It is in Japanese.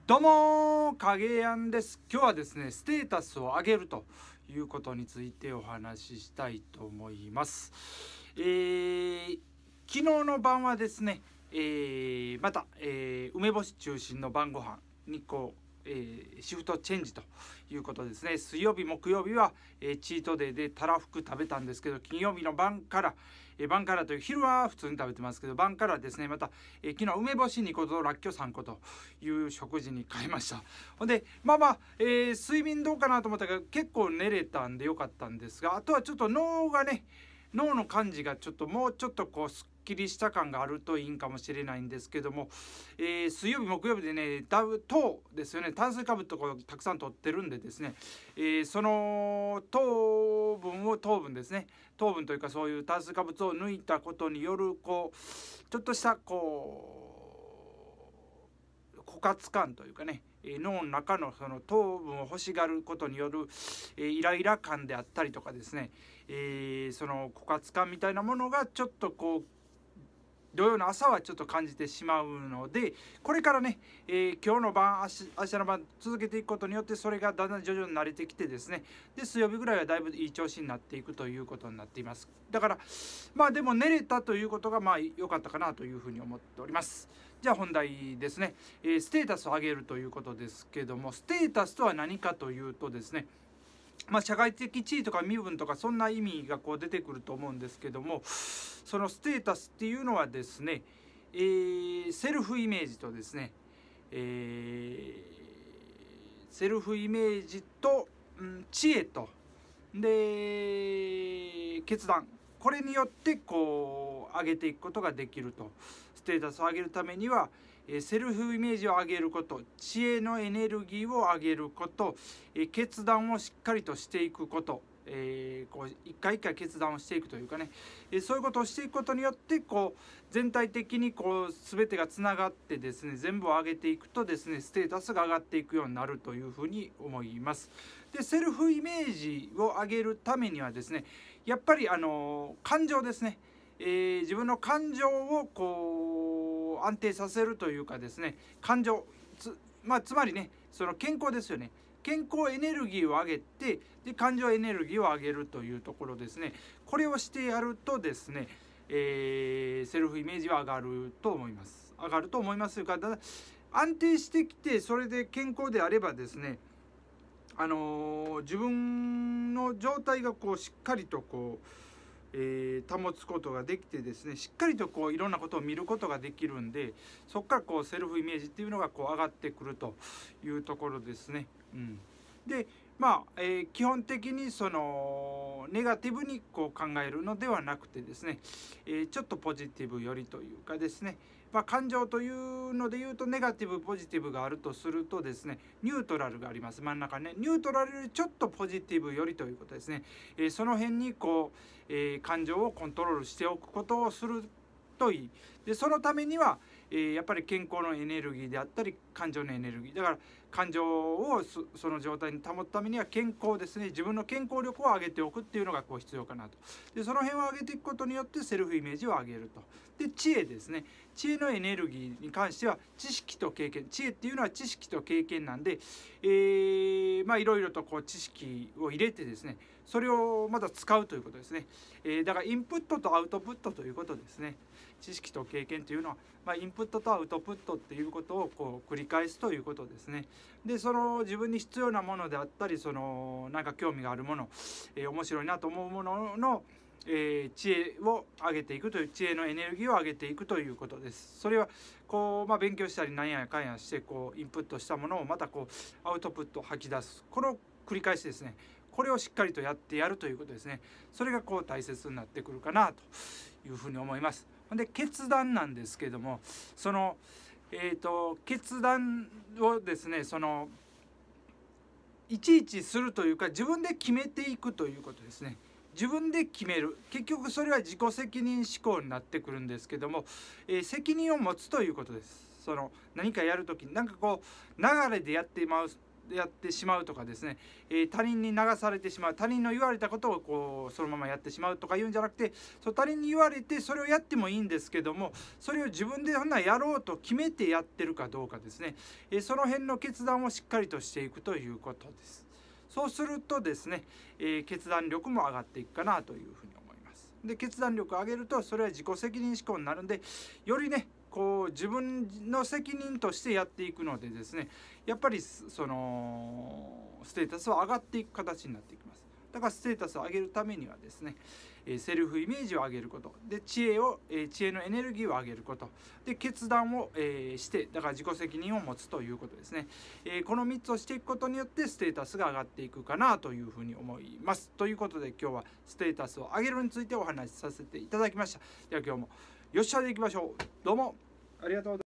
どうも影やんです。今日はですねステータスを上げるということについてお話ししたいと思います。昨日の晩はですね、また、梅干し中心の晩ご飯にシフトチェンジということですね。水曜日木曜日は、チートデーでたらふく食べたんですけど、金曜日の晩から、晩からという昼は普通に食べてますけど、晩からですねまた、昨日梅干し2個とらっきょう3個という食事に変えました。ほんで睡眠どうかなと思ったけど結構寝れたんでよかったんですが、あとはちょっと脳の感じがちょっともうちょっとすっきりした感があるといいんかもしれないんですけども、水曜日木曜日でね糖ですよね、炭水化物とかをたくさん摂ってるんでですね、その糖分ですね、糖分というかそういう炭水化物を抜いたことによるちょっとした枯渇感というかね、脳の中のその糖分を欲しがることによる、イライラ感であったりとかですね、その枯渇感みたいなものがちょっと土曜の朝はちょっと感じてしまうので、これからね、今日の晩明日の晩続けていくことによってそれがだんだん徐々に慣れてきてですね、で水曜日ぐらいはだいぶいい調子になっていくということになっています。だからでも寝れたということが良かったかなというふうに思っております。じゃあ本題ですね、ステータスを上げるということですけども、ステータスとは何かというとですね、社会的地位とか身分とかそんな意味が出てくると思うんですけども、そのステータスっていうのはですね、セルフイメージとですね、セルフイメージと、知恵とで決断、これによって上げていくことができると。ステータスを上げるためにはセルフイメージを上げること、知恵のエネルギーを上げること、決断をしっかりとしていくこと、一回一回決断をしていくというかね、そういうことをしていくことによって全体的に全てがつながってですね、全部を上げていくとですね、ステータスが上がっていくようになるというふうに思います。でセルフイメージを上げるためにはですね、やっぱり感情ですね、自分の感情を安定させるというかですね、感情つまりね、その健康ですよね。健康エネルギーを上げて、で感情エネルギーを上げるというところですね。これをしてやるとですね、セルフイメージは上がると思います。上がると思いますというか、安定してきてそれで健康であればですね、自分の状態がしっかりと保つことができてですね、しっかりといろんなことを見ることができるんで、そこからセルフイメージっていうのが上がってくるというところですね。で基本的にそのネガティブに考えるのではなくてですね、ちょっとポジティブよりというかですね、感情というのでいうとネガティブポジティブがあるとするとですね、ニュートラルがあります。真ん中ね、ニュートラルよりちょっとポジティブよりということですね。その辺に感情をコントロールしておくことをするといい。でそのためにはやっぱり健康のエネルギーであったり感情のエネルギーだから、感情をその状態に保つためには健康ですね、自分の健康力を上げておくっていうのが必要かなと。でその辺を上げていくことによってセルフイメージを上げると。で知恵ですね、知恵のエネルギーに関しては知識と経験、知恵っていうのは知識と経験なんで、いろいろと知識を入れてですね、それをまた使うということですね。だからインプットとアウトプットということですね。知識と経験というのは、インプットとアウトプットっていうことを繰り返すということですね。でその自分に必要なものであったり、そのなんか興味があるもの、面白いなと思うものの、知恵を上げていくという、知恵のエネルギーを上げていくということです。それは勉強したりなんやかんやしてインプットしたものをまたアウトプット吐き出す、この繰り返しですね。これをしっかりとやってやるということですね。それが大切になってくるかなというふうに思います。で決断なんですけども、その決断をですね、いちいちするというか自分で決めていくということですね。自分で決める、結局それは自己責任思考になってくるんですけども、責任を持つということです。その何かやるときに流れでやってまうやってしまうとかですね、他人に流されてしまう、他人の言われたことをこうそのままやってしまうとかいうんじゃなくて、他人に言われてそれをやってもいいんですけども、それを自分でそんなやろうと決めてやってるかどうかですね、その辺の決断をしっかりとしていくということです。そうするとですね、決断力も上がっていくかなというふうに思います。で、決断力を上げるとそれは自己責任思考になるんで、よりねこう自分の責任としてやっていくのでですね、やっぱりそのステータスは上がっていく形になっていきます。だからステータスを上げるためにはですね、セルフイメージを上げることで、知恵のエネルギーを上げることで、決断をして、だから自己責任を持つということですね。この3つをしていくことによってステータスが上がっていくかなというふうに思います。ということで今日はステータスを上げるについてお話しさせていただきました。では今日もよっしゃでいきましょう。どうもありがとうございました。